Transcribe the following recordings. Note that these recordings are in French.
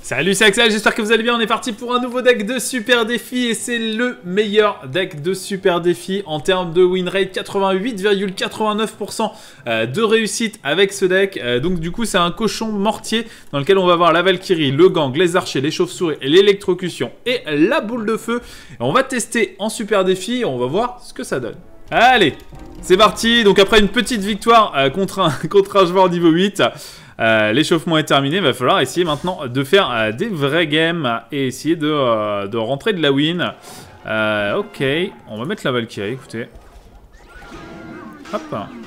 Salut, c'est Axel, j'espère que vous allez bien. On est parti pour un nouveau deck de super défi et c'est le meilleur deck de super défi en termes de win rate, 88,89% de réussite avec ce deck. Donc du coup c'est un cochon mortier dans lequel on va avoir la Valkyrie, le gang, les archers, les chauves-souris, l'électrocution et la boule de feu. Et on va tester en super défi et on va voir ce que ça donne. Allez, c'est parti. Donc après une petite victoire contre un joueur niveau 8, l'échauffement est terminé, il va falloir essayer maintenant de faire des vrais games et essayer de rentrer de la win. Ok, on va mettre la Valkyrie, écoutez. Hop.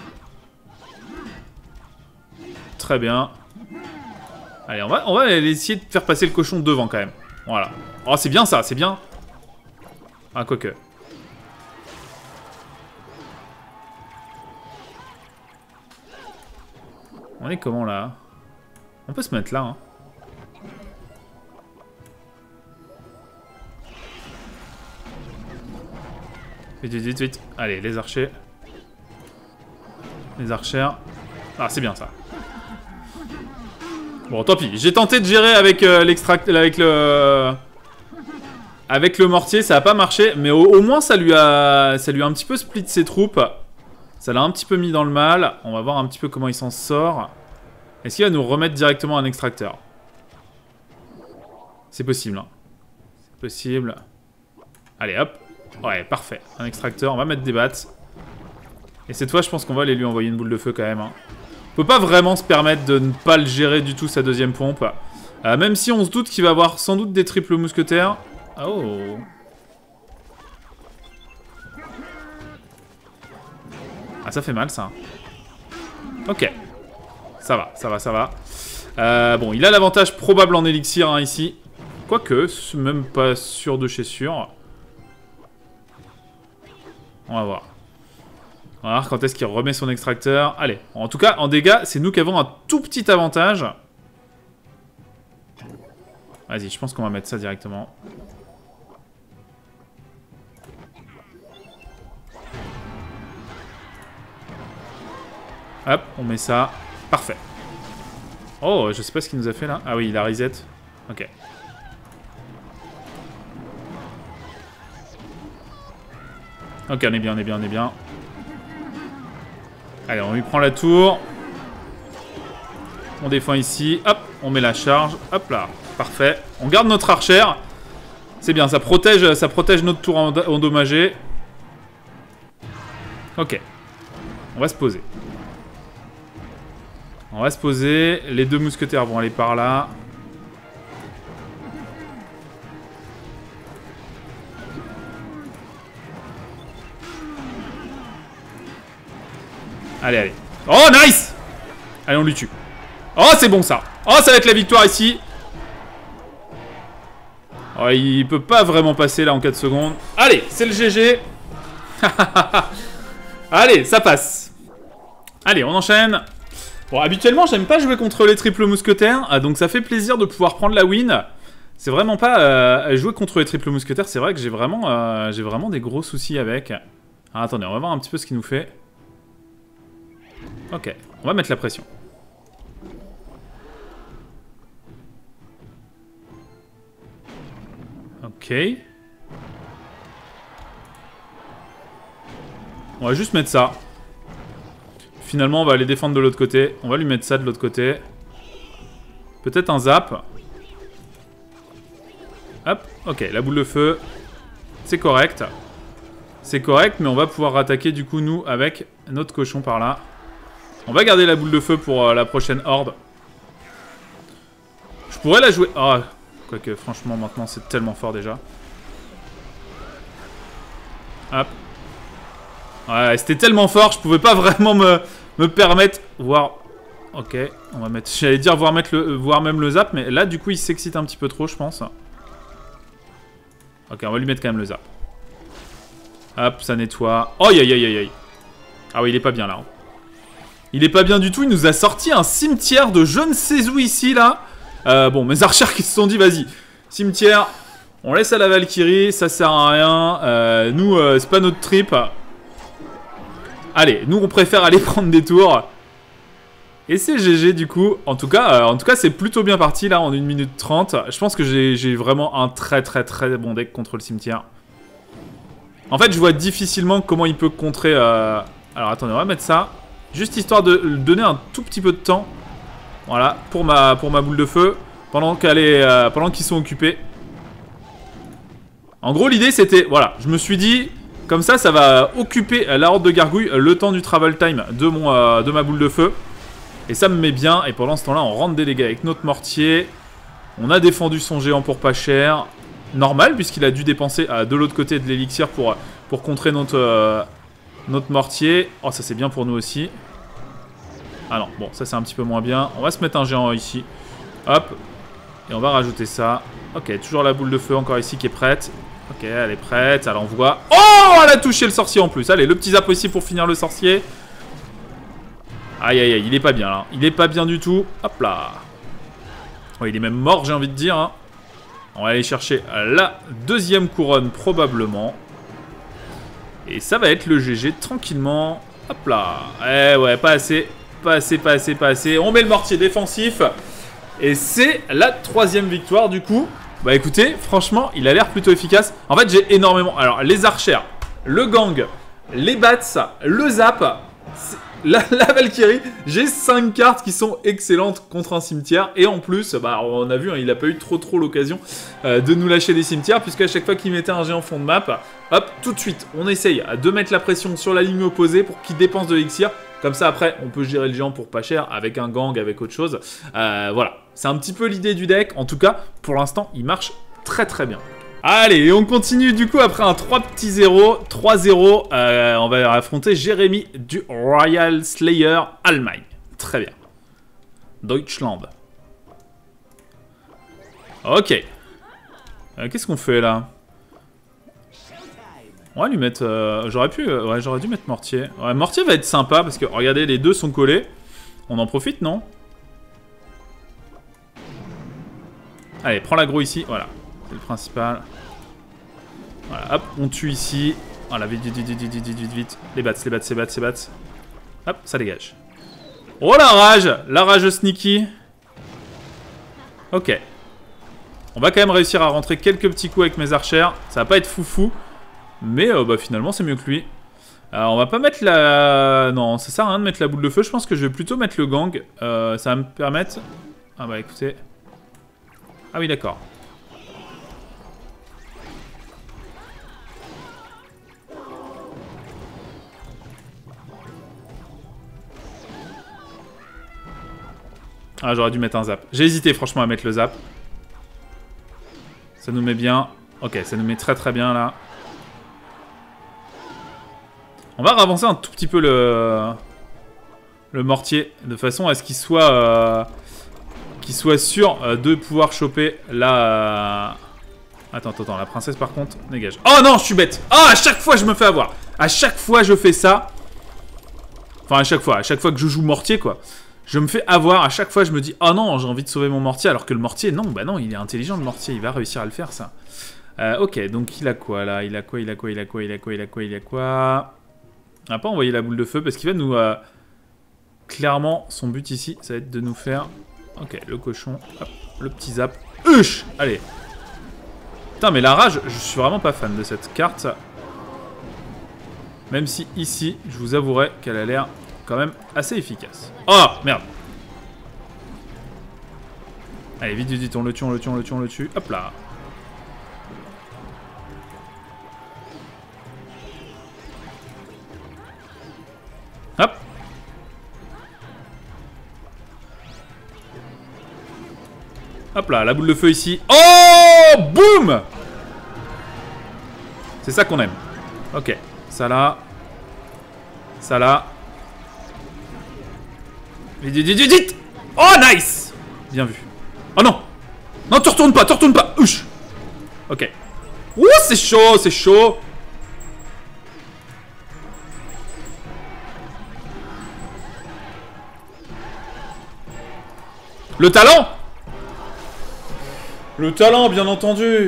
Très bien. Allez, on va essayer de faire passer le cochon devant quand même. Voilà. Oh, c'est bien ça, c'est bien. Ah, quoique. On est comment là? On peut se mettre là, hein. Vite, vite. Allez, les archers. Les archères. Ah, c'est bien ça. Bon, tant pis. J'ai tenté de gérer avec l'extract, avec le mortier, ça a pas marché, mais au moins ça lui a un petit peu split ses troupes. Ça l'a un petit peu mis dans le mal. On va voir un petit peu comment il s'en sort. Est-ce qu'il va nous remettre directement un extracteur? C'est possible, hein. C'est possible. Allez, hop. Ouais, parfait. Un extracteur. On va mettre des battes. Et cette fois, je pense qu'on va aller lui envoyer une boule de feu quand même, hein. On peut pas vraiment se permettre de ne pas le gérer du tout, sa deuxième pompe. Même si on se doute qu'il va avoir sans doute des triples mousquetaires. Oh. Ah, ça fait mal, ça. Ok. Ça va. Bon, il a l'avantage probable en élixir, hein, ici. Quoique, même pas sûr de chez sûr. On va voir. On va voir quand est-ce qu'il remet son extracteur. Allez, en tout cas, en dégâts, c'est nous qui avons un tout petit avantage. Vas-y, je pense qu'on va mettre ça directement. Hop, on met ça. Parfait. Oh, je sais pas ce qu'il nous a fait là. Ah oui, il a reset. Ok. Ok, on est bien. Allez, on lui prend la tour. On défend ici. Hop, on met la charge. Hop là. Parfait. On garde notre archère. C'est bien, ça protège notre tour endommagée. Ok. On va se poser. Les deux mousquetaires vont aller par là. Allez. Oh, nice! Allez, on lui tue. Oh, c'est bon, ça. Oh, ça va être la victoire, ici. Oh, il peut pas vraiment passer, là, en 4 secondes. Allez, c'est le GG. Allez, ça passe. Allez, on enchaîne. Bon, habituellement, j'aime pas jouer contre les triples mousquetaires, donc ça fait plaisir de pouvoir prendre la win. C'est vraiment pas jouer contre les triples mousquetaires, c'est vrai que j'ai vraiment des gros soucis avec. Ah, attendez, on va voir un petit peu ce qu'il nous fait. Ok, on va mettre la pression. Ok. On va juste mettre ça. Finalement, on va aller défendre de l'autre côté. On va lui mettre ça de l'autre côté. Peut-être un zap. Hop, ok, la boule de feu. C'est correct. C'est correct, mais on va pouvoir attaquer du coup, nous, avec notre cochon par là. On va garder la boule de feu pour la prochaine horde. Je pourrais la jouer... Oh, quoique, franchement, maintenant, c'est tellement fort déjà. Hop. Ouais, c'était tellement fort, je pouvais pas vraiment me permettre... Voir... Ok, on va mettre... J'allais dire voir même le zap, mais là, du coup, il s'excite un petit peu trop, je pense. Ok, on va lui mettre quand même le zap. Hop, ça nettoie. Oh, aïe, aïe, aïe, aïe. Ah oui, il est pas bien, là. Il est pas bien du tout, il nous a sorti un cimetière de je ne sais où ici, là. Bon, mes archers qui se sont dit, vas-y, cimetière, on laisse à la Valkyrie, ça sert à rien. Nous, c'est pas notre trip. Allez, nous, on préfère aller prendre des tours. Et c'est GG du coup. En tout cas c'est plutôt bien parti là en 1 minute 30. Je pense que j'ai vraiment un très bon deck contre le cimetière. En fait, je vois difficilement comment il peut contrer... Alors attendez, on va mettre ça. Juste histoire de donner un tout petit peu de temps. Voilà, pour ma boule de feu. Pendant qu'ils sont occupés. En gros, l'idée c'était... Voilà, je me suis dit... Comme ça va occuper la horde de gargouilles le temps du travel time de ma boule de feu. Et ça me met bien. Et pendant ce temps-là, on rentre des dégâts avec notre mortier. On a défendu son géant pour pas cher. Normal, puisqu'il a dû dépenser de l'autre côté de l'élixir pour contrer notre mortier. Oh, ça c'est bien pour nous aussi. Ah non, bon, ça c'est un petit peu moins bien. On va se mettre un géant ici. Hop. Et on va rajouter ça. Ok, toujours la boule de feu encore ici qui est prête. Ok, elle est prête, elle envoie. Oh, elle a touché le sorcier en plus. Allez, le petit zap aussi pour finir le sorcier. Aïe, aïe, aïe, il est pas bien là. Il est pas bien du tout. Hop là. Oh, il est même mort, j'ai envie de dire. Hein. On va aller chercher la deuxième couronne probablement. Et ça va être le GG tranquillement. Hop là. Eh ouais, pas assez. Pas assez, pas assez, pas assez. On met le mortier défensif. Et c'est la 3e victoire du coup. Bah écoutez, franchement, il a l'air plutôt efficace. En fait, j'ai énormément... Alors, les archères, le gang, les bats, le zap, la Valkyrie. J'ai 5 cartes qui sont excellentes contre un cimetière. Et en plus, bah, on a vu, hein, il n'a pas eu trop l'occasion de nous lâcher des cimetières. Puisqu'à chaque fois qu'il mettait un géant fond de map, hop, tout de suite, on essaye de mettre la pression sur la ligne opposée pour qu'il dépense de l'élixir. Comme ça, après, on peut gérer le géant pour pas cher, avec un gang, avec autre chose. Voilà, c'est un petit peu l'idée du deck. En tout cas, pour l'instant, il marche très bien. Allez, et on continue du coup après un 3 petits 0, 3-0. On va affronter Jérémy du Royal Slayer Allemagne. Très bien. Deutschland. Ok. Qu'est-ce qu'on fait là? On va lui mettre... ouais, j'aurais dû mettre Mortier. Ouais, Mortier va être sympa parce que, regardez, les deux sont collés. On en profite, non? Allez, prends l'aggro ici. Voilà, c'est le principal. Voilà, hop, on tue ici. Voilà, vite. Les bats. Hop, ça dégage. Oh, la rage sneaky. Ok. On va quand même réussir à rentrer quelques petits coups avec mes archères. Ça va pas être foufou. Mais bah, finalement, c'est mieux que lui. On va pas mettre la... Non, ça sert à rien de mettre la boule de feu. Je pense que je vais plutôt mettre le gang. Ça va me permettre... Ah bah écoutez... Ah oui, d'accord. Ah, j'aurais dû mettre un zap. J'ai hésité franchement à mettre le zap. Ça nous met bien. Ok, ça nous met très bien là. On va ravancer un tout petit peu le mortier, de façon à ce qu'il soit sûr de pouvoir choper la... Attends, la princesse par contre, dégage. Oh non, je suis bête. Oh, à chaque fois je me fais avoir. À chaque fois je fais ça. Enfin, à chaque fois que je joue mortier, quoi. Je me fais avoir, à chaque fois je me dis, oh non, j'ai envie de sauver mon mortier, alors que le mortier, non, bah non, il est intelligent le mortier, il va réussir à le faire, ça. Ok, donc il a quoi là? Il a quoi? On n'a pas envoyé la boule de feu parce qu'il va nous... Clairement, son but ici, ça va être de nous faire... Ok, le cochon, hop, le petit zap. Allez. Putain, mais la rage, je suis vraiment pas fan de cette carte. Même si ici, je vous avouerai qu'elle a l'air quand même assez efficace. Oh, merde. Allez, vite, on le tue. Hop là. Hop. Hop là, la boule de feu ici. Oh, boum. C'est ça qu'on aime. Ok, ça là. Vite. Oh, nice. Bien vu. Oh non. Non, te retourne pas. Ouch. Ok. Ouh, c'est chaud. Le talent, bien entendu.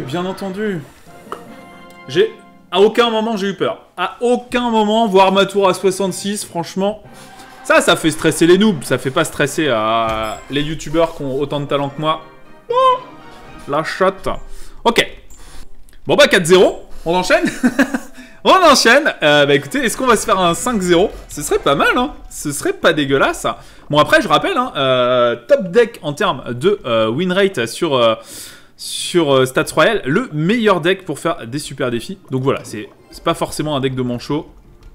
À aucun moment, j'ai eu peur. À aucun moment, voir ma tour à 66, franchement, Ça fait stresser les noobs. Ça fait pas stresser les youtubeurs qui ont autant de talent que moi. Oh, la chatte. Ok. Bon bah 4-0. On enchaîne. On enchaîne. Bah écoutez, est-ce qu'on va se faire un 5-0? Ce serait pas mal, hein. Ce serait pas dégueulasse. Bon après, je rappelle, hein, top deck en termes de win rate sur Stats Royale, le meilleur deck pour faire des super défis. Donc voilà, c'est pas forcément un deck de manchot.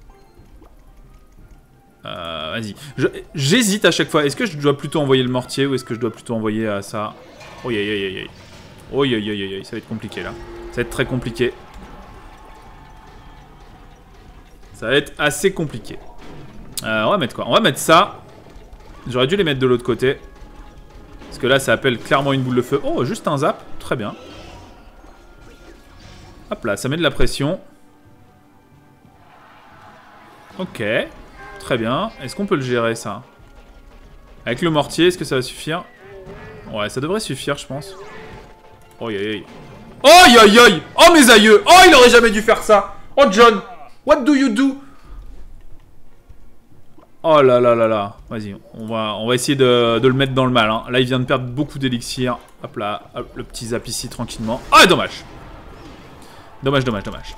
Vas-y. J'hésite à chaque fois. Est-ce que je dois plutôt envoyer le mortier ou est-ce que je dois plutôt envoyer ça? Oh aïe aïe aïe aïe. Oh aïe aïe aïe aïe. Ça va être compliqué là. Ça va être très compliqué. Ça va être assez compliqué. On va mettre quoi? On va mettre ça. J'aurais dû les mettre de l'autre côté. Parce que là, ça appelle clairement une boule de feu. Oh, juste un zap. Très bien. Hop là, ça met de la pression. Ok. Très bien. Est-ce qu'on peut le gérer, ça? Avec le mortier, est-ce que ça va suffire? Ouais, ça devrait suffire, je pense. Oh, aïe, aïe. Oh, aïe, aïe, aïe. Oh, mes aïeux. Oh, il aurait jamais dû faire ça. Oh, John. What do you do? Oh là là là là. Vas-y, on va essayer de le mettre dans le mal. Hein. Là, il vient de perdre beaucoup d'élixir. Hop là, hop, le petit zap ici, tranquillement. Ah, dommage. Dommage, dommage, dommage.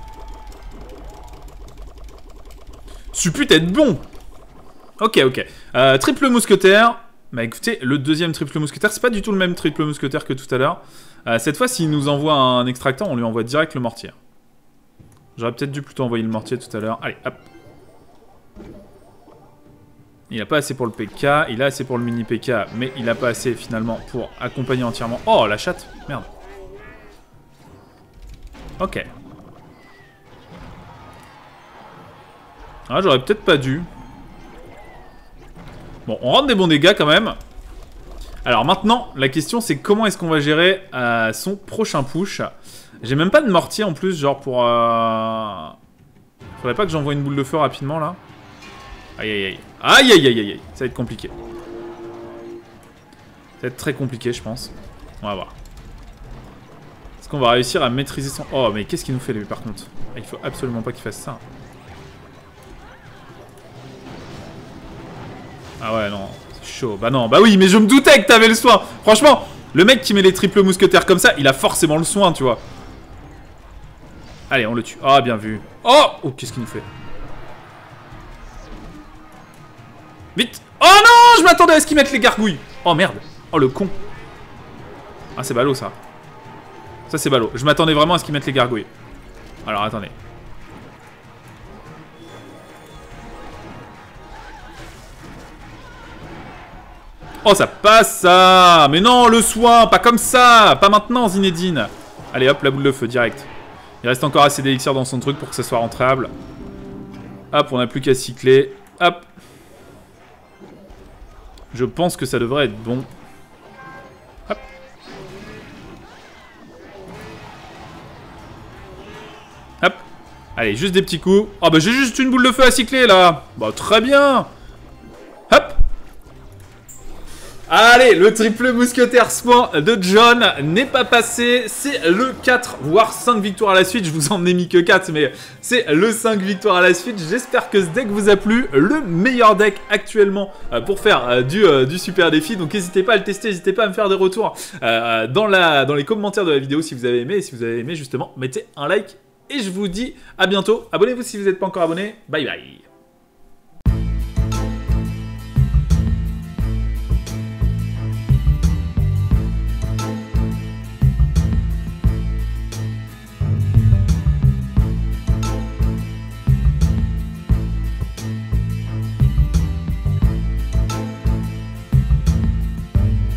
Ça peut être bon. Ok, ok. Triple mousquetaire. Bah écoutez, le deuxième triple mousquetaire, c'est pas du tout le même triple mousquetaire que tout à l'heure. Cette fois, s'il nous envoie un extracteur, on lui envoie direct le mortier. J'aurais peut-être dû plutôt envoyer le mortier tout à l'heure. Allez, hop. Il a pas assez pour le PK, il a assez pour le mini PK, mais il a pas assez finalement pour accompagner entièrement. Oh, la chatte. Merde. Ok. Ah, j'aurais peut-être pas dû. Bon, on rentre des bons dégâts quand même. Alors maintenant, la question c'est comment est-ce qu'on va gérer son prochain push. J'ai même pas de mortier en plus, genre pour... Faudrait pas que j'envoie une boule de feu rapidement là. Aïe aïe aïe. Aïe aïe aïe aïe. Ça va être compliqué. Ça va être très compliqué je pense. On va voir. Est-ce qu'on va réussir à maîtriser son... Oh mais qu'est-ce qu'il nous fait lui par contre? Il faut absolument pas qu'il fasse ça. Ah ouais, non, c'est chaud. Bah non, bah oui, mais je me doutais que t'avais le soin. Franchement, le mec qui met les triples mousquetaires comme ça, il a forcément le soin, tu vois. Allez, on le tue. Ah, bien vu. Oh, oh qu'est-ce qu'il nous fait? Vite. Oh non, je m'attendais à ce qu'il mette les gargouilles. Oh merde. Oh, le con. Ah, c'est ballot, ça. Ça, c'est ballot. Je m'attendais vraiment à ce qu'il mette les gargouilles. Alors, attendez. Oh, ça passe, ça. Mais non, le soin, pas comme ça. Pas maintenant, Zinedine. Allez, hop, la boule de feu, direct. Il reste encore assez d'élixir dans son truc pour que ça soit rentable. Hop, on n'a plus qu'à cycler. Hop. Je pense que ça devrait être bon. Hop. Hop. Allez, juste des petits coups. Oh, bah j'ai juste une boule de feu à cycler, là. Bah, très bien. Hop. Allez, le triple mousquetaire soin de John n'est pas passé. C'est le 4, voire 5 victoires à la suite. Je vous en ai mis que 4, mais c'est le 5 victoires à la suite. J'espère que ce deck vous a plu. Le meilleur deck actuellement pour faire du super défi. Donc n'hésitez pas à le tester, n'hésitez pas à me faire des retours dans les commentaires de la vidéo si vous avez aimé. Et si vous avez aimé, justement, mettez un like. Et je vous dis à bientôt. Abonnez-vous si vous n'êtes pas encore abonné. Bye bye.